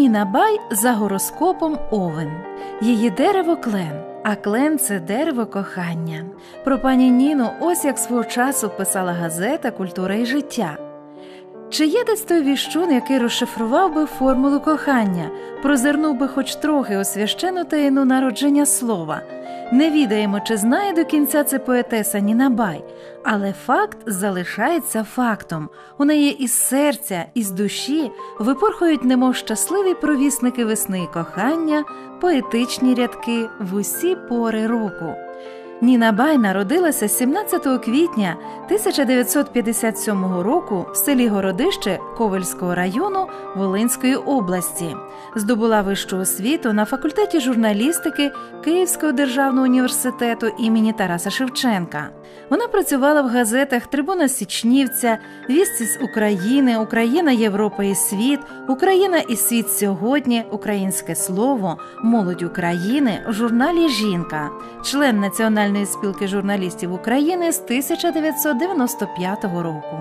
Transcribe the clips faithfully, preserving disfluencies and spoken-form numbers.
Ніна Бай за гороскопом Овен. Її дерево – клен, а клен – це дерево кохання. Про пані Ніну ось як свого часу писала газета «Культура і життя». Чи є десь той віщун, який розшифрував би формулу кохання, прозирнув би хоч трохи у священну таїну народження слова? Не відаємо, чи знає до кінця це поетеса Ніна Бай, але факт залишається фактом. У неї із серця, із душі випорхують немов щасливі провісники весни і кохання, поетичні рядки в усі пори року. Ніна Бай народилася сімнадцятого квітня тисяча дев'ятсот п'ятдесят сьомого року в селі Городище Ковельського району Волинської області. Здобула вищу освіту на факультеті журналістики Київського державного університету імені Тараса Шевченка. Вона працювала в газетах «Трибуна Січнівця», «Вісті з України», «Україна, Європа і світ», «Україна і світ сьогодні», «Українське слово», «Молодь України», в журналі «Жінка», член Національної спілки журналістів України з тисяча дев'ятсот дев'яносто п'ятого року.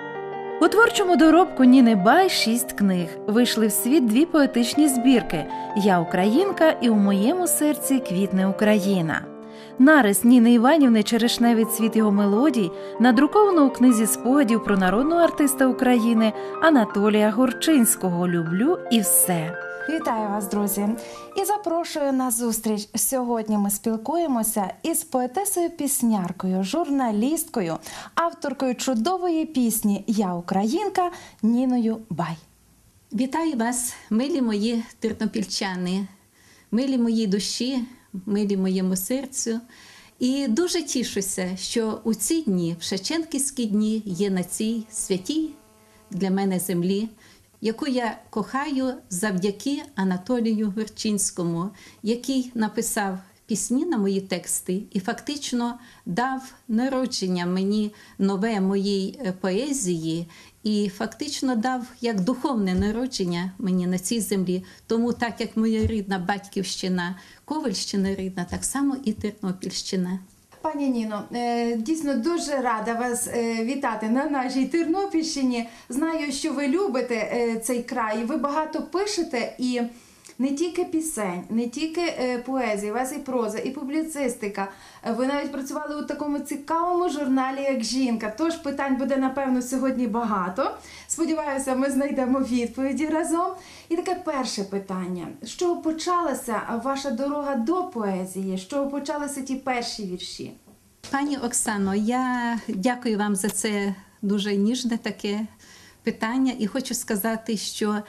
У творчому доробку Ніни Бай шість книг. Вийшли в світ дві поетичні збірки «Я українка» і «У моєму серці квітне Україна». Нарис Ніни Іванівни «Черешневий цвіт його мелодій» надруковано у книзі спогадів про народного артиста України Анатолія Горчинського «Люблю і все». Вітаю вас, друзі! І запрошую на зустріч. Сьогодні ми спілкуємося із поетесою-пісняркою, журналісткою, авторкою чудової пісні «Я українка» Ніною Бай. Вітаю вас, милі мої тернопільчани, милі моїй душі, милі моєму серцю. І дуже тішуся, що у ці дні, в Шевченківські дні, є на цій святій для мене землі, яку я кохаю завдяки Анатолію Горчинському, який написав пісні на мої тексти і фактично дав народження мені нове моїй поезії і фактично дав як духовне народження мені на цій землі. Тому так як моя рідна батьківщина, Ковальщина рідна, так само і Тернопільщина. Пані Ніно, дійсно дуже рада вас вітати на нашій Тернопільщині. Знаю, що ви любите цей край, ви багато пишете і не тільки пісень, не тільки поезії, у вас і проза, і публіцистика. Ви навіть працювали у такому цікавому журналі, як «Жінка». Тож питань буде, напевно, сьогодні багато. Сподіваюся, ми знайдемо відповіді разом. І таке перше питання. З чого почалася ваша дорога до поезії? З чого почалися ті перші вірші? Пані Оксано, я дякую вам за це дуже ніжне таке питання. І хочу сказати, що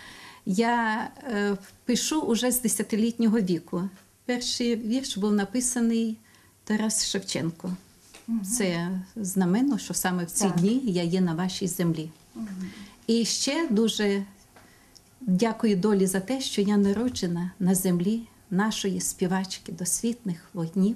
я е, пишу уже з десятилітнього віку. Перший вірш був написаний Тарас Шевченко. Угу. Це знаменно, що саме в ці так. дні я є на вашій землі. Угу. І ще дуже дякую долі за те, що я народжена на землі нашої співачки досвітних вогнів,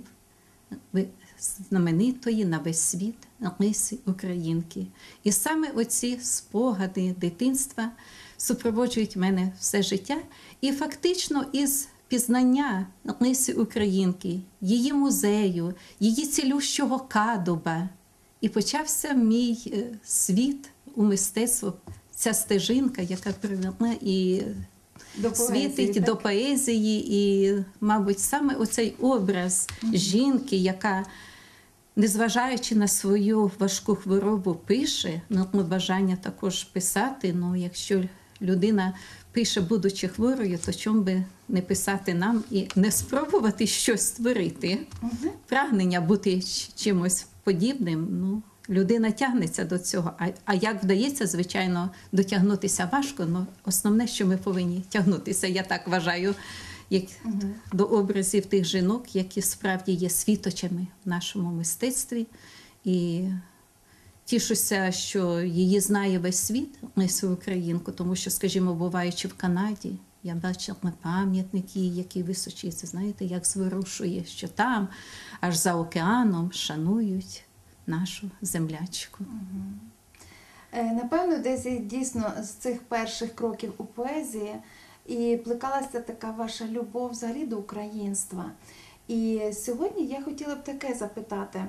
знаменитої на весь світ Лесі Українки. І саме оці спогади дитинства супроводжують мене все життя. І фактично із пізнання Лесі Українки, її музею, її цілющого кадуба. І почався мій світ у мистецтво, ця стежинка, яка привела і до світить поезії, до поезії. І, мабуть, саме оцей образ mm-hmm. жінки, яка, незважаючи на свою важку хворобу, пише, ну, бажання також писати, ну, якщо людина пише, будучи хворою, то чому би не писати нам і не спробувати щось створити. Угу. Прагнення бути чимось подібним, ну, людина тягнеться до цього. А, а як вдається, звичайно, дотягнутися важко, але основне, що ми повинні тягнутися, я так вважаю, як угу. до образів тих жінок, які справді є світочами в нашому мистецтві. І тішуся, що її знає весь світ, Лесю Українку, тому що, скажімо, буваючи в Канаді, я бачила пам'ятники, які височуються, знаєте, як зворушує, що там, аж за океаном, шанують нашу землячку. Угу. Напевно, десь дійсно з цих перших кроків у поезії і плекалася така ваша любов взагалі до українства. І сьогодні я хотіла б таке запитати.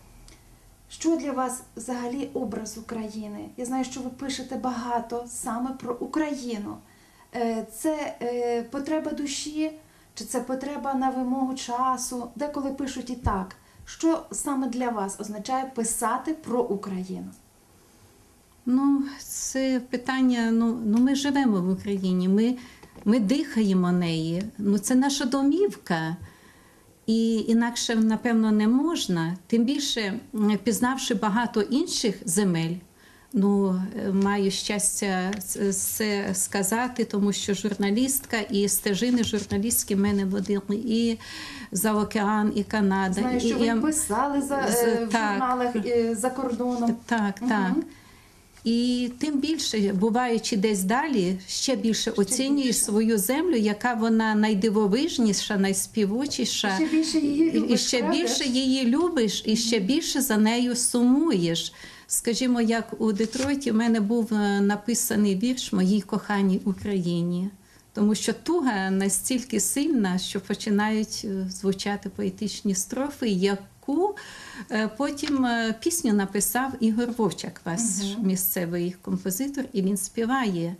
Що для вас взагалі образ України? Я знаю, що ви пишете багато саме про Україну. Е, Це е, потреба душі, чи це потреба на вимогу часу? Деколи пишуть і так. Що саме для вас означає писати про Україну? Ну, це питання, ну, ну ми живемо в Україні, ми, ми дихаємо неї, ну це наша домівка. І інакше, напевно, не можна. Тим більше, пізнавши багато інших земель, ну, маю щастя це сказати, тому що журналістка і стежини журналістські в мене водили і за океан, і Канада. Знаю, що і, ви писали за, з, в так, журналах за кордоном. Так, Угу. так. І тим більше, буваючи десь далі, ще більше ще оцінюєш більше. свою землю, яка вона найдивовижніша, найспівучіша. Ще більше її любиш, і ще правда? більше її любиш, і ще більше за нею сумуєш. Скажімо, як у Детройті в мене був написаний вірш «Моїй коханій Україні». Тому що туга настільки сильна, що починають звучати поетичні строфи, яку потім пісню написав Ігор Вовчак, ваш угу. місцевий композитор, і він співає: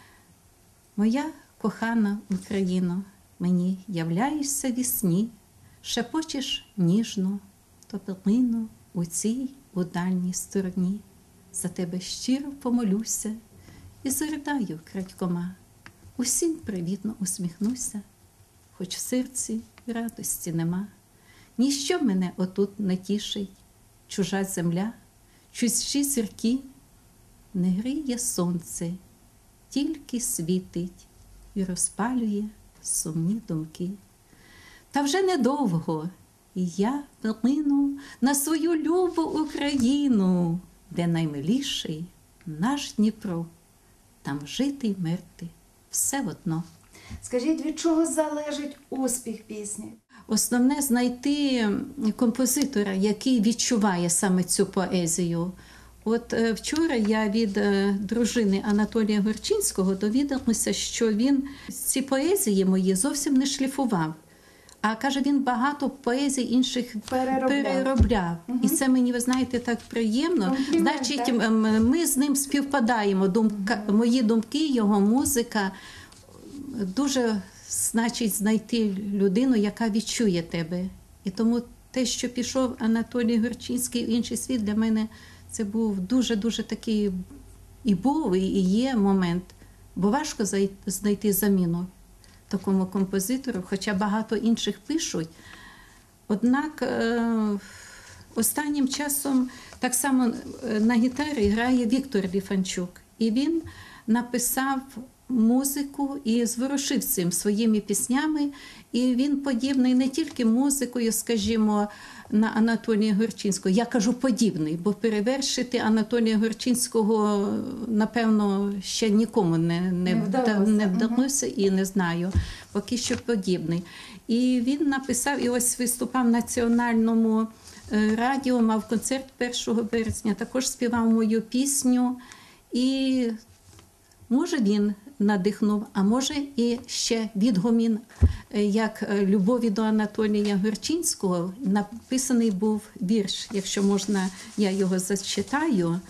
«Моя кохана Україно, мені являєшся вісні, шепочеш ніжно, топлину у цій у дальній стороні. За тебе щиро помолюся і заридаю крадькома. Усім привітно усміхнуся, хоч в серці радості нема. Ніщо мене отут не тішить, чужа земля, чужі зірки. Не гріє сонце, тільки світить і розпалює сумні думки. Та вже недовго і я плину на свою любу Україну, де наймиліший наш Дніпро, там жити й мерти все одно». Скажіть, від чого залежить успіх пісні? Основне – знайти композитора, який відчуває саме цю поезію. От е, вчора я від е, дружини Анатолія Горчинського довідалася, що він ці поезії мої зовсім не шліфував. А, каже, він багато поезій інших переробляв. переробляв. Угу. І це мені, ви знаєте, так приємно. Комплімент, Значить, так? Ми з ним співпадаємо. Думка, угу. Мої думки, його музика. Дуже, значить, знайти людину, яка відчує тебе. І тому те, що пішов Анатолій Горчинський в інший світ, для мене це був дуже-дуже такий і був, і є момент. Бо важко знайти заміну такому композитору, хоча багато інших пишуть. Однак останнім часом так само на гітарі грає Віктор Ліфанчук. І він написав музику і зворушив цим своїми піснями. І він подібний не тільки музикою, скажімо, на Анатолія Горчинського. Я кажу подібний, бо перевершити Анатолія Горчинського, напевно, ще нікому не, не, не вдалося, не вдалося угу. і не знаю. Поки що подібний. І він написав, і ось виступав в Національному радіо, мав концерт першого березня, також співав мою пісню. І може він надихнув, а може і ще відгомін, як любові до Анатолія Горчинського, написаний був вірш, якщо можна, я його зачитаю.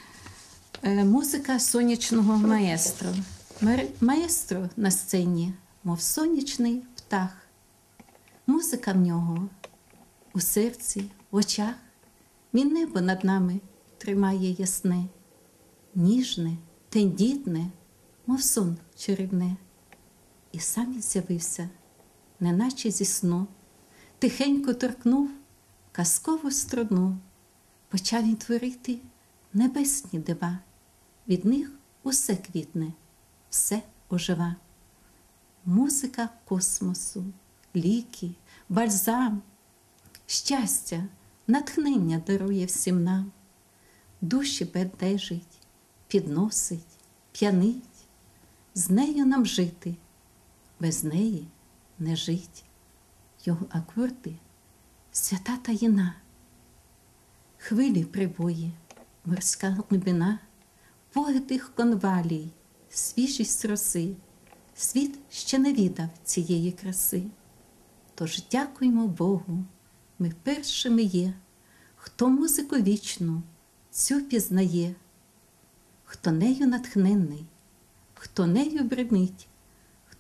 Музика сонячного маестро. Маестро на сцені, мов сонячний птах. Музика в нього у серці, в очах. Він небо над нами тримає ясне, ніжне, тендітне, мов сон чарівне. І сам він з'явився, неначе зі сну, тихенько торкнув казкову струну. Почав він творити небесні дива, від них усе квітне, все ожива. Музика космосу, ліки, бальзам, щастя, натхнення дарує всім нам. Душі бентежить, підносить, п'янить. З нею нам жити, без неї не жить. Його акорди – свята таїна. Хвилі прибої, морська глибина, подих конвалій, свіжість роси. Світ ще не відав цієї краси. Тож дякуймо Богу, ми першими є, хто музику вічну цю пізнає, хто нею натхненний, хто нею бремить,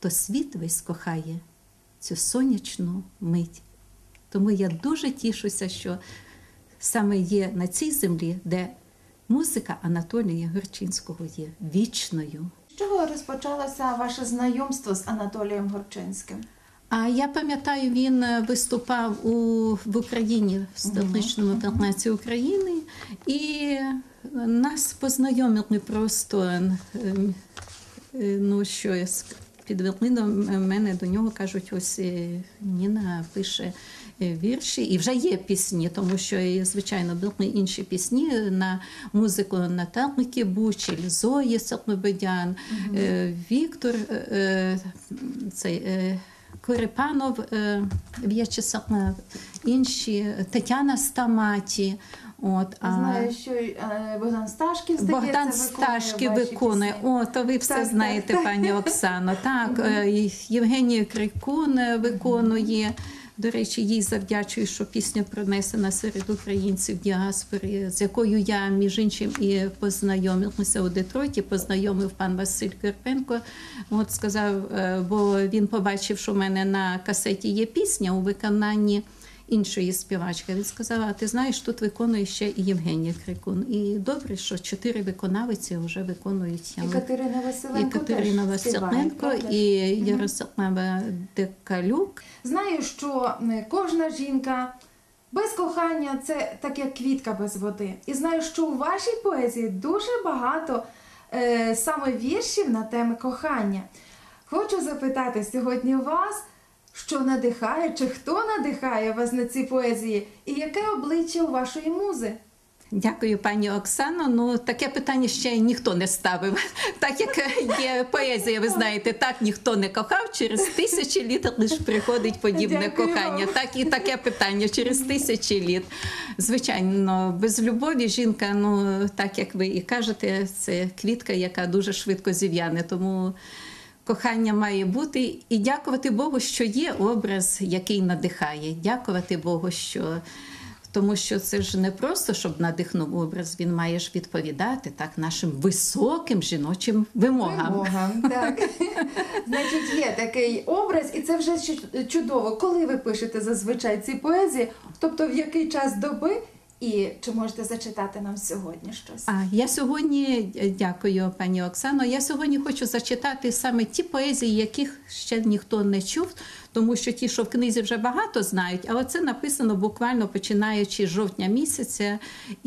то світ весь кохає цю сонячну мить. Тому я дуже тішуся, що саме є на цій землі, де музика Анатолія Горчинського є вічною. З чого розпочалося ваше знайомство з Анатолієм Горчинським? А я пам'ятаю, він виступав у, в Україні, в столичному театрі України, і нас познайомили просто, ну, що підвели до мене, до нього, кажуть, ось Ніна пише вірші, і вже є пісні, тому що, звичайно, були інші пісні на музику Наталки Кібучель, Зої Слободян, угу. Віктор, цей, Корепанов, В'ячеслав, інші, Тетяна Стаматі. От, Знаю, що Богдан Сташків, здається, Богдан Сташків виконує. О, то ви все так, знаєте, так. Пані Оксано. Так, Євгенія Крикун виконує. До речі, їй завдячую, що пісня пронесена серед українців діаспори, з якою я, між іншим, і познайомилася у Детройті, познайомив пан Василь Карпенко. От сказав, бо він побачив, що в мене на касеті є пісня у виконанні іншої співачки. Він сказав, а ти знаєш, тут виконує ще і Євгенія Крикун. І добре, що чотири виконавиці вже виконують. І Катерина Василенко, і Катерина Василенко, і Ярослава Декалюк. Знаю, що кожна жінка без кохання – це так, як квітка без води. І знаю, що у вашій поезії дуже багато е, саме віршів на теми кохання. Хочу запитати сьогодні вас, що надихає, чи хто надихає вас на ці поезії, і яке обличчя у вашої музи? Дякую, пані Оксано. Ну, таке питання ще ніхто не ставив. Так як є поезія, ви знаєте, так ніхто не кохав, через тисячі літ лише приходить подібне Дякую кохання. вам. Так і таке питання через тисячі літ. Звичайно, без любові жінка, ну, так як ви і кажете, це квітка, яка дуже швидко зів'яне, тому кохання має бути, і дякувати Богу, що є образ, який надихає. Дякувати Богу, що... Тому що це ж не просто, щоб надихнув образ, він має ж відповідати так нашим високим жіночим вимогам. Вимогам, так. Значить, є такий образ, і це вже чудово. Коли ви пишете зазвичай ці поезії, тобто в який час доби, і чи можете зачитати нам сьогодні щось? А я сьогодні, дякую, пані Оксано, я сьогодні хочу зачитати саме ті поезії, яких ще ніхто не чув, тому що ті, що в книзі вже багато знають, але це написано буквально починаючи з жовтня місяця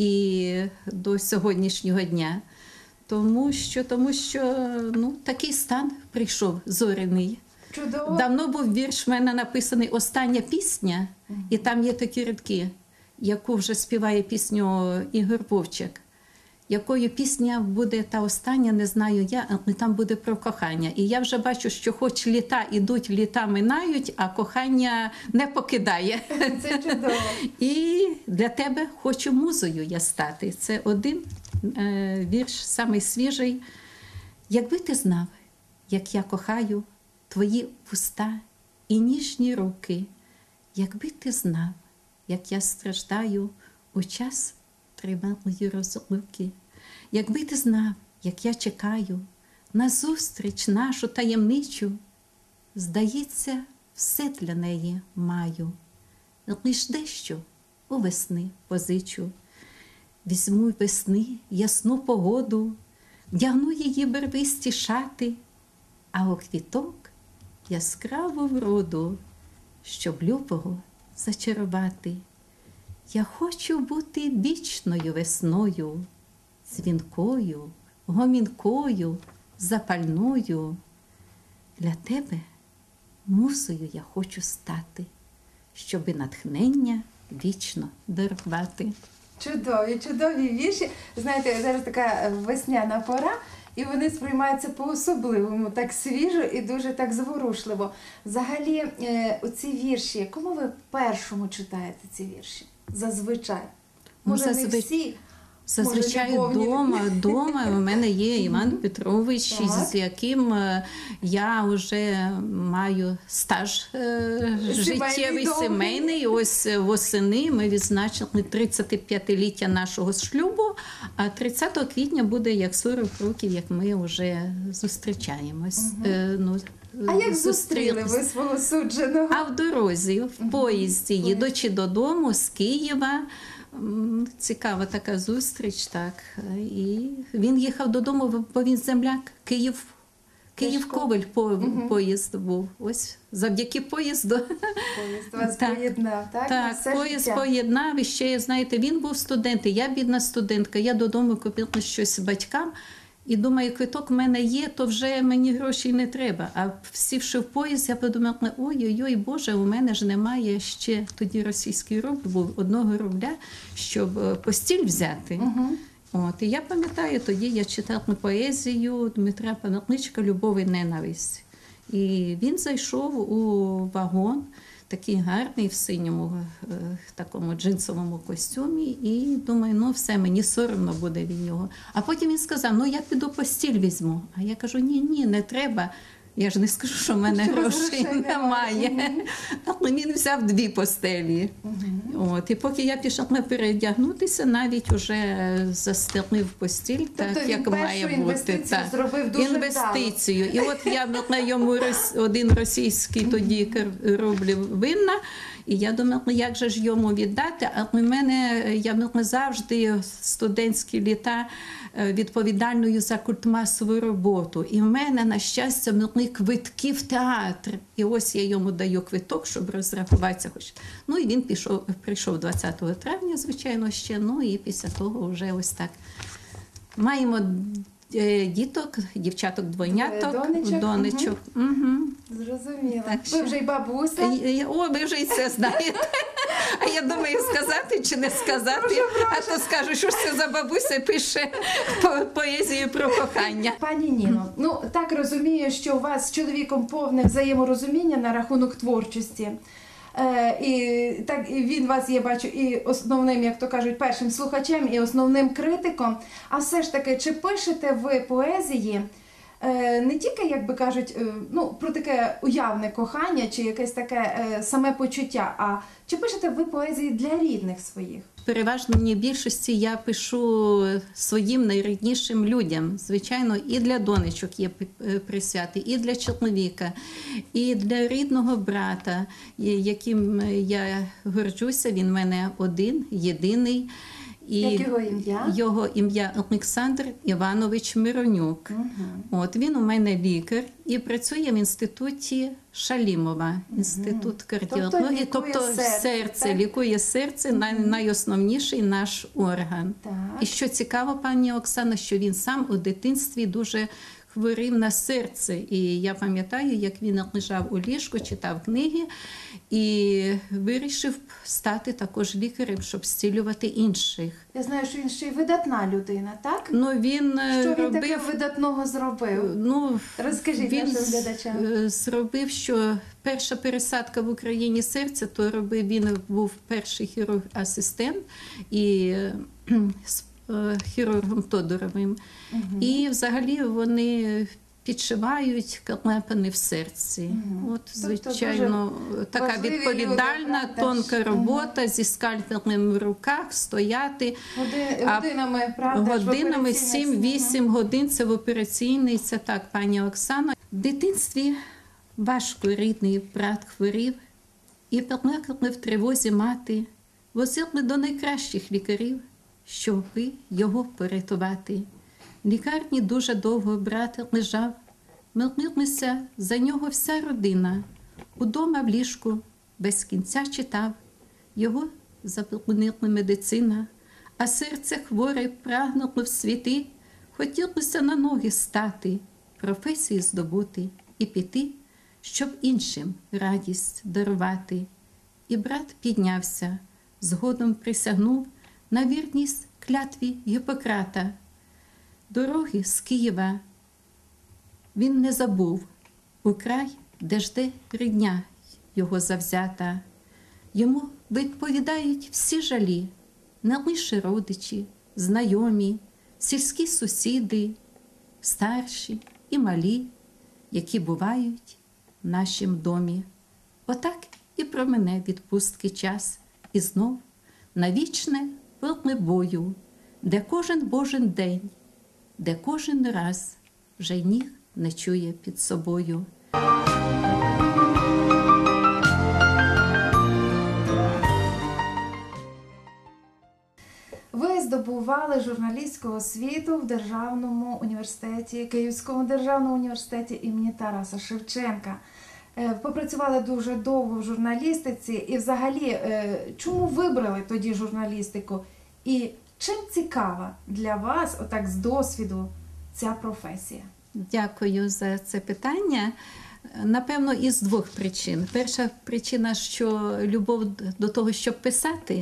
і до сьогоднішнього дня. Тому що, тому що ну, такий стан прийшов зоряний. Чудово. Давно був вірш в мене написаний «Остання пісня», і там є такі рядки, яку вже співає пісню Ігор Вовчик. Якою пісня буде та остання, не знаю я, але там буде про кохання. І я вже бачу, що хоч літа ідуть, літа минають, а кохання не покидає. Це чудово. І для тебе хочу музою я стати. Це один е, вірш, самий свіжий. Якби ти знав, як я кохаю твої вуста і ніжні руки, якби ти знав, як я страждаю у час тривалої розлуки. Якби ти знав, як я чекаю на зустріч нашу таємничу, здається, все для неї маю, лиш дещо у весни позичу. Візьму весни ясну погоду, вдягну її барвисті шати, а у квіток яскраву вроду, щоб любого зачарувати. Я хочу бути вічною весною, дзвінкою, гомінкою, запальною. Для тебе музою я хочу стати, щоби натхнення вічно дарувати. Чудові, чудові вірші. Знаєте, зараз така весняна пора, і вони сприймаються по-особливому, так свіжо і дуже так зворушливо. Взагалі, оці вірші, кому ви першому читаєте ці вірші? Зазвичай. Може, ну, зазв... не всі? Зазвичай вдома, вдома у мене є Іван Петрович, так, з яким я вже маю стаж е, життєвий, сімейний. Ось восени ми відзначили тридцятип'ятиліття нашого шлюбу, а тридцятого квітня буде як сорок років, як ми вже зустрічаємось. Угу. Е, ну, А як зустріли ви свого судженого? А в дорозі, в поїзді, їдучи додому з Києва, м, цікава така зустріч, так. І він їхав додому, бо він земляк, Київ. Київ-Ковель по, Мгм. поїзд був. Ось завдяки поїзду. Поїзд вас Так. поєднав, так? На Так, все поїзд життя. поєднав. І ще, знаєте, він був студент, і я бідна студентка. Я додому купила щось батькам. І думаю, квиток в мене є, то вже мені грошей не треба. А сівши в поїзд, я подумала, ой-ой-ой, Боже, у мене ж немає ще, тоді російський рубль був, одного рубля, щоб е, постіль взяти. Мгм. От, і я пам'ятаю, тоді я читала поезію Дмитра Панатничка «Любов і ненависть». І він зайшов у вагон, такий гарний в синьому е, такому джинсовому костюмі, і думаю, ну все, мені соромно буде від нього. А потім він сказав, ну я піду постіль візьму. А я кажу, ні, ні, не треба. Я ж не скажу, що в мене Що у вас грошей грошей немає. немає. Але він взяв дві постелі. От, і поки я пішла передягнутися, навіть уже застелив постіль, Тобто так він як першу має бути. інвестицію Так. зробив дуже Інвестицію. І от я на йому рос- один російський тоді кер- рублів винна, і я думала, ну, як же ж йому віддати, а в мене, я думала, завжди студентські літа е, відповідальною за культмасову роботу. І в мене, на щастя, були квитки в театр. І ось я йому даю квиток, щоб розрахуватися. Хоч. Ну і він пішов, прийшов двадцятого травня, звичайно, ще, ну і після того вже ось так. Маємо е, діток, дівчаток, двойняток, Двоє донечок. донечок. Угу. Зрозуміла. Так Ви що- вже й бабуся. Е, О, ви вже і це знаєте. А я думаю, сказати чи не сказати. А то скажу, що ж це за бабуся пише по- поезію про кохання. Пані Ніно, ну так розумію, що у вас з чоловіком повне взаєморозуміння на рахунок творчості. Е, і так і він вас, я бачу, і основним, як то кажуть, першим слухачем, і основним критиком. А все ж таки, чи пишете ви поезії е, не тільки, як би кажуть, е, ну, про таке уявне кохання, чи якесь таке е, саме почуття, а чи пишете ви поезії для рідних своїх? Переважній більшості я пишу своїм найріднішим людям. Звичайно, і для донечок є п- присвяти, і для чоловіка, і для рідного брата, і- яким я горджуся. Він в мене один, єдиний. І Як його ім'я? Його ім'я Олександр Іванович Миронюк. От він у мене лікар і працює в інституті Шалімова, інститут кардіології, Тобто лікує тобто серце, серце, так? лікує серце, най- найосновніший наш орган. Так. І що цікаво, пані Оксана, що він сам у дитинстві дуже хворів на серце. І я пам'ятаю, як він лежав у ліжку, читав книги і вирішив стати також лікарем, щоб зцілювати інших. Я знаю, що він ще й видатна людина, так? Ну, він е, Що він робив... таке видатного зробив? Ну, Розкажіть він нашим з- глядачам. е, зробив, що перша пересадка в Україні серця, то робив, він був перший хірург-асистент і е, з е, хірургом Тодоровим. І взагалі вони підшивають клапани в серці. От, Тобто звичайно, така важливі відповідальна, люди, правда тонка ж? робота зі скальпелем в руках, стояти. Годи- А годинами, правда? ж, в Годинами операційних сім-вісім годин це в операційний, це так, пані Оксано. В дитинстві важко рідний брат хворів, і плакали в тривозі мати, возили до найкращих лікарів, щоб його порятувати. В лікарні дуже довго брат лежав, молилися за нього вся родина. Удома в ліжку без кінця читав, його запомнила медицина, а серце хворе прагнуло в світи, хотілося на ноги стати, професії здобути і піти, щоб іншим радість дарувати. І брат піднявся, згодом присягнув на вірність клятві Гіппократа. Дороги з Києва він не забув, у край, де жде рідня його завзята. Йому відповідають всі жалі, не лише родичі, знайомі, сільські сусіди, старші і малі, які бувають в нашім домі. Отак і про мене відпустки час, і знов на вічне поле бою, де кожен божий день, де кожен раз вже й ніг не чує під собою. Ви здобували журналістську освіту в Державному університеті, Київському державному університеті імені Тараса Шевченка. Е, Попрацювали дуже довго в журналістиці. І взагалі, е, чому вибрали тоді журналістику? І чим цікава для вас, отак з досвіду, ця професія? Дякую за це питання. Напевно, із двох причин. Перша причина, що любов до того, щоб писати.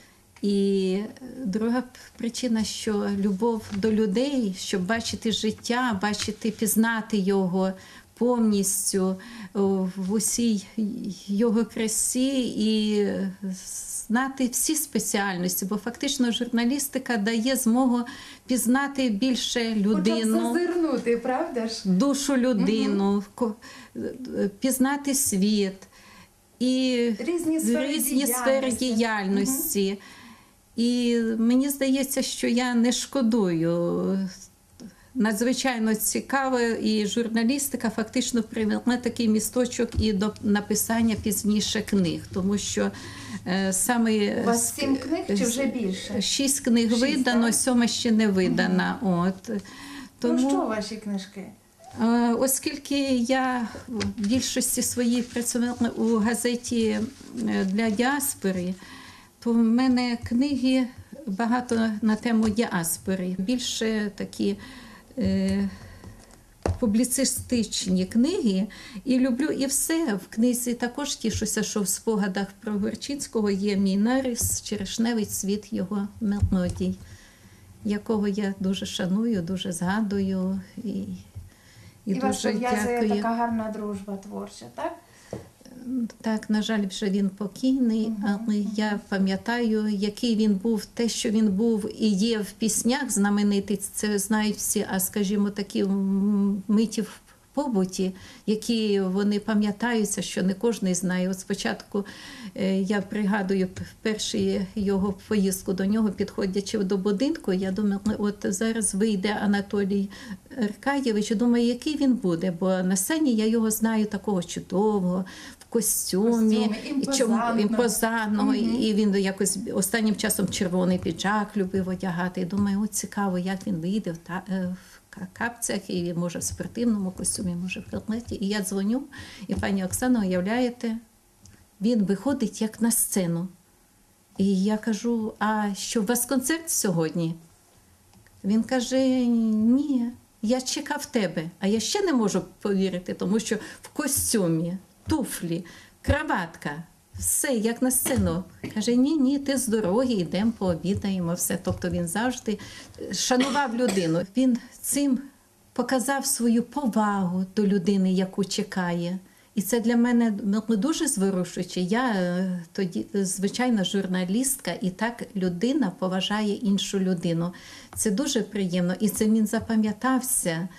І друга причина, що любов до людей, щоб бачити життя, бачити, пізнати його повністю в усій його красі і знати всі спеціальності, бо фактично журналістика дає змогу пізнати більше людину, Хоча б зазирнути, правда ж? душу людину, угу. пізнати світ і різні сфери різні діяльності. сфери діяльності. Угу. І мені здається, що я не шкодую. Надзвичайно цікаво, і журналістика фактично привела такий місточок і до написання пізніше книг, тому що е, саме... У вас сім книг чи вже більше? Шість книг Шість, видано, так? Сьома ще не видана. Угу. От. Тому... Ну що ваші книжки? Е, оскільки я в більшості своїй працювала у газеті для діаспори, то в мене книги багато на тему діаспори. Більше такі е, публіцистичні книги. І люблю і все. В книзі також тішуся, що в спогадах про Горчицького є мій нарис «Черешневий цвіт його мелодій», якого я дуже шаную, дуже згадую. І, і, і дуже вас пов'язує дякую. Така гарна дружба творча, так? Так, на жаль, вже він покійний, але я пам'ятаю, який він був, те, що він був і є в піснях знаменитий, це знають всі, а, скажімо, такі миті в побуті, які вони пам'ятаються, що не кожен знає. От спочатку я пригадую першу його поїздку до нього, підходячи до будинку, я думала, от зараз вийде Анатолій Аркадійович, і думаю, який він буде, бо на сцені я його знаю такого чудового, в костюмі, імпозантного, імпозантного. Угу. І він якось останнім часом червоний піджак любив одягати. І думаю, от цікаво, як він вийде в, та, в капцях, і може в спортивному костюмі, може в жилеті. І я дзвоню, і пані Оксана, уявляєте, він виходить як на сцену. І я кажу, а що, у вас концерт сьогодні? Він каже, ні, я чекав тебе. А я ще не можу повірити, тому що в костюмі, туфлі, краватка, все, як на сцену. Каже, ні-ні, ти з дороги, йдемо, пообідаємо, все. Тобто він завжди шанував людину. Він цим показав свою повагу до людини, яку чекає. І це для мене дуже зворушуюче. Я тоді, звичайно, журналістка, і так людина поважає іншу людину. Це дуже приємно, і це він запам'ятався.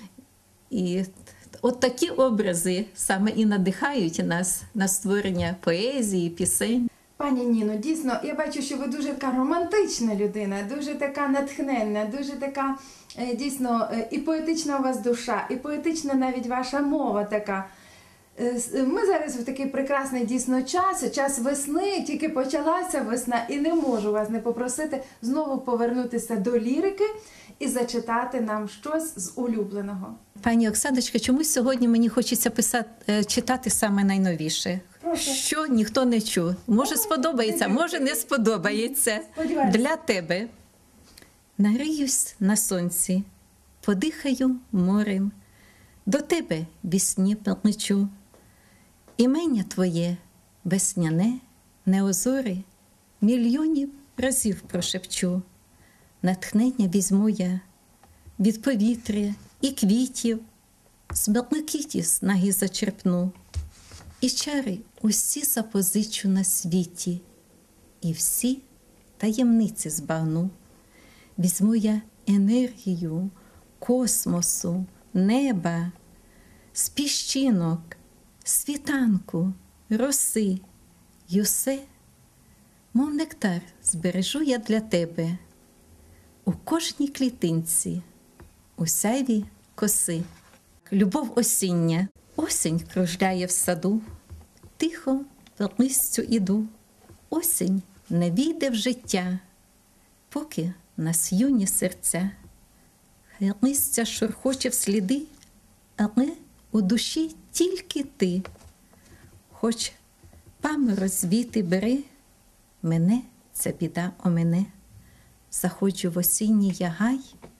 І от такі образи саме і надихають нас на створення поезії, пісень. Пані Ніно, дійсно, я бачу, що ви дуже така романтична людина, дуже така натхненна, дуже така, дійсно, і поетична у вас душа, і поетична навіть ваша мова така. Ми зараз в такий прекрасний дійсно час, час весни, тільки почалася весна, і не можу вас не попросити знову повернутися до лірики і зачитати нам щось з улюбленого. Пані Оксаночка, чомусь сьогодні мені хочеться писати, читати саме найновіше. Прошу. Що ніхто не чув. Може сподобається, може не сподобається. Для тебе. Нагріюсь на сонці, подихаю морем, до тебе вісні прилечу. Імення твоє весняне, неозоре, мільйонів разів прошепчу. Натхнення візьму я від повітря і квітів, з блакиті снаги зачерпну. І чари усі запозичу на світі, і всі таємниці збагну. Візьму я енергію космосу, неба, з піщинок, світанку, роси, й усе, мов нектар, збережу я для тебе у кожній клітинці, у сяйві коси. Любов осіння. Осінь кружляє в саду, тихо по листю іду. Осінь не війде в життя, поки нас юні серця. Хай листя шурхоче в сліди, але у душі тільки ти. Хоч паморозь віти бери, мене ця біда омине. Заходжу в осінній ягай,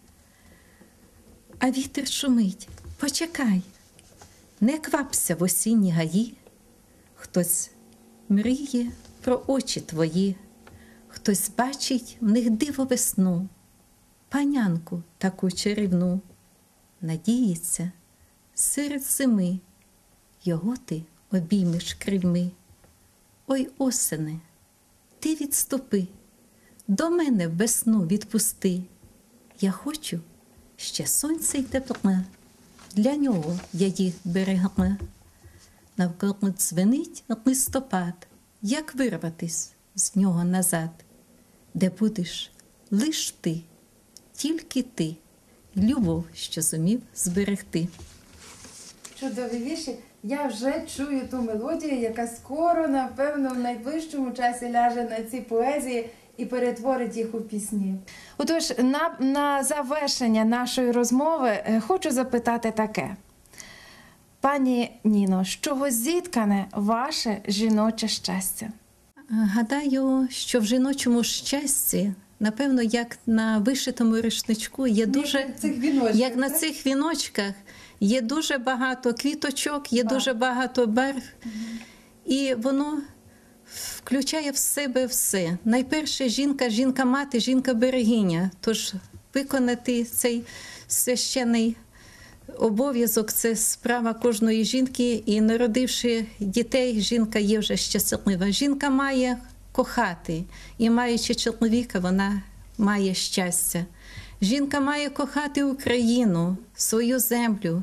а вітер шумить, почекай. Не квапся в осінні гаї, хтось мріє про очі твої, хтось бачить в них диво весну, панянку таку чарівну. Надіється, серед зими його ти обіймеш крильми. Ой, осене, ти відступи, до мене весну відпусти. Я хочу ще сонця й тепла, для нього я їх берегла. Навколо дзвенить листопад, як вирватись з нього назад, де будеш лиш ти, тільки ти, любов, що зумів зберегти. Чудові вірші. Я вже чую ту мелодію, яка скоро, напевно, в найближчому часі ляже на ці поезії і перетворить їх у пісні. Отож, на, на завершення нашої розмови е, хочу запитати таке. Пані Ніно, з чого зіткане ваше жіноче щастя? Гадаю, що в жіночому щасті, напевно, як на вишитому рушничку, є дуже, Як на цих віночках, як на так? цих віночках, є дуже багато квіточок, є Так. дуже багато барв, і воно включає в себе все. Найперше жінка, жінка-мати, жінка-берегиня. Тож виконати цей священний обов'язок – це справа кожної жінки, і народивши дітей, жінка є вже щаслива. Жінка має кохати, і маючи чоловіка, вона має щастя. Жінка має кохати Україну, свою землю,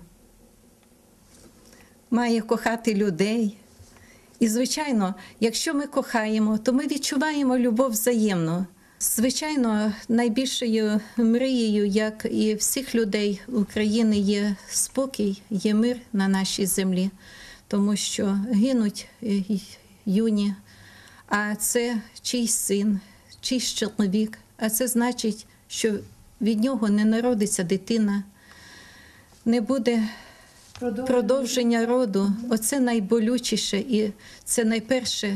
має кохати людей. І, звичайно, якщо ми кохаємо, то ми відчуваємо любов взаємно. Звичайно, найбільшою мрією, як і всіх людей України, є спокій, є мир на нашій землі, тому що гинуть юні, а це чийсь син, чийсь чоловік, а це значить, що від нього не народиться дитина, не буде продовження роду. Оце найболючіше і це найперше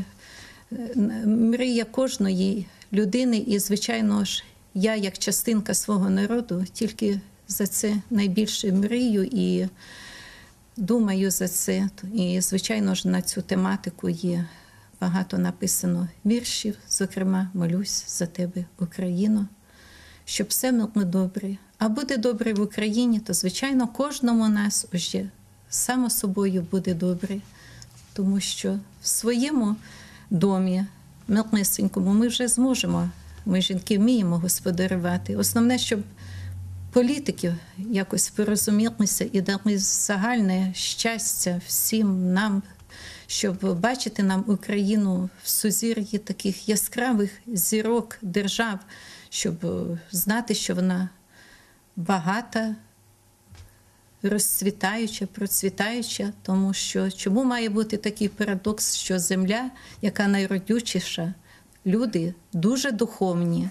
мрія кожної людини. І, звичайно ж, я, як частинка свого народу, тільки за це найбільше мрію і думаю за це. І, звичайно ж, на цю тематику є багато написано віршів, зокрема, молюсь за тебе, Україно, щоб все було добре. А буде добре в Україні, то, звичайно, кожному нас уже само собою буде добре, тому що в своєму домі, милесенькому, ми вже зможемо, ми, жінки, вміємо господарювати. Основне, щоб політики якось порозумілися і дали загальне щастя всім нам, щоб бачити нам Україну в сузір'ї таких яскравих зірок держав, щоб знати, що вона багата, розцвітаюча, процвітаюча, тому що чому має бути такий парадокс, що земля, яка найродючіша, люди дуже духовні,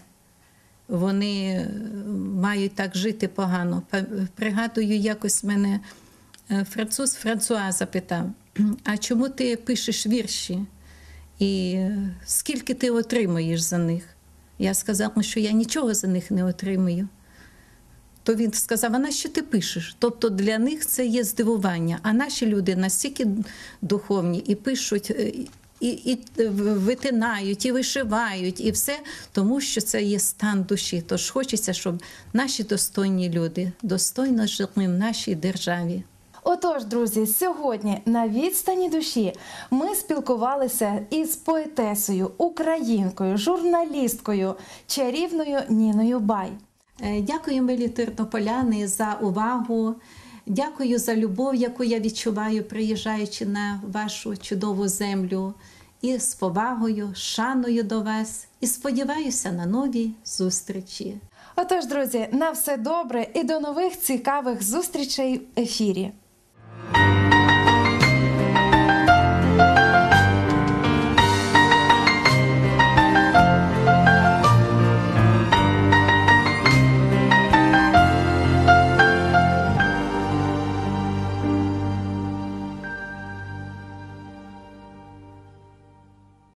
вони мають так жити погано. Пригадую, якось мене француз Франсуа запитав, а чому ти пишеш вірші? І скільки ти отримуєш за них? Я сказала, що я нічого за них не отримую. То він сказав, а на що ти пишеш? Тобто для них це є здивування. А наші люди настільки духовні і пишуть, і, і витинають, і вишивають, і все, тому що це є стан душі. Тож хочеться, щоб наші достойні люди достойно жили в нашій державі. Отож, друзі, сьогодні на відстані душі ми спілкувалися із поетесою, українкою, журналісткою, чарівною Ніною Бай. Дякую, милі тернополяни, за увагу. Дякую за любов, яку я відчуваю, приїжджаючи на вашу чудову землю. І з повагою, шаною до вас. І сподіваюся на нові зустрічі. Отож, друзі, на все добре і до нових цікавих зустрічей в ефірі.